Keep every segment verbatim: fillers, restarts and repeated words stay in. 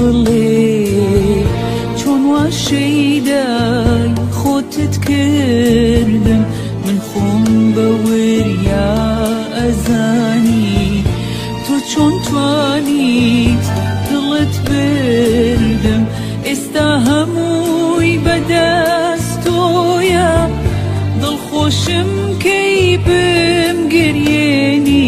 بڵێ چۆن وا شەیدای خۆتت کردم من خۆم بە وریا ئەزانی تۆ چۆن توانیت دڵت بردم ئێستا هەمووی بەدەست تۆیە دڵخۆشم کەی بم گریێنی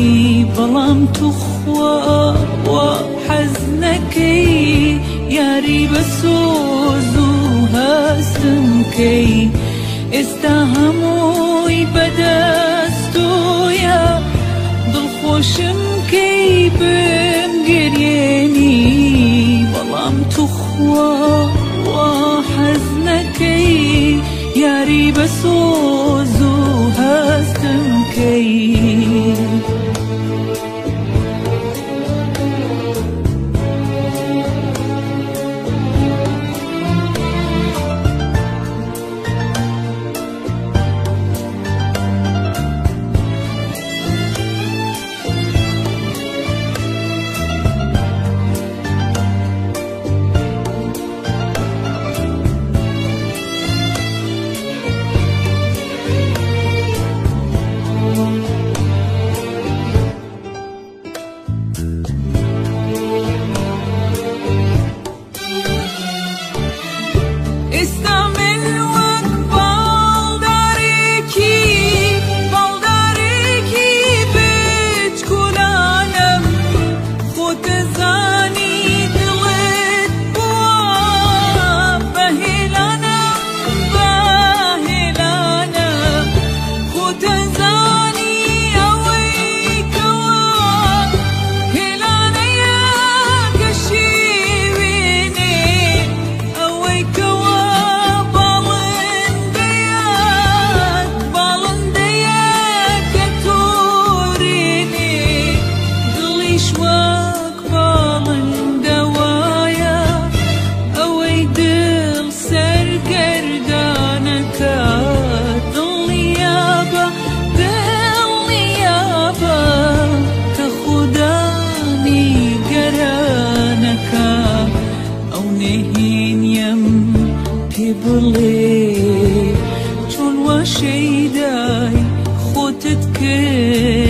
بەڵام توخوا وا حەز نەکەی یاری بە سۆز و هەستم کەی ئێستا هەمووی بەدەست تۆیە دڵخۆشم کەی بم گریێنی بەڵام توخوا وا حەز نەکەی یاری بە سۆز و هەستم کەی بڵێ چۆن وا شەیدای خۆتت کرد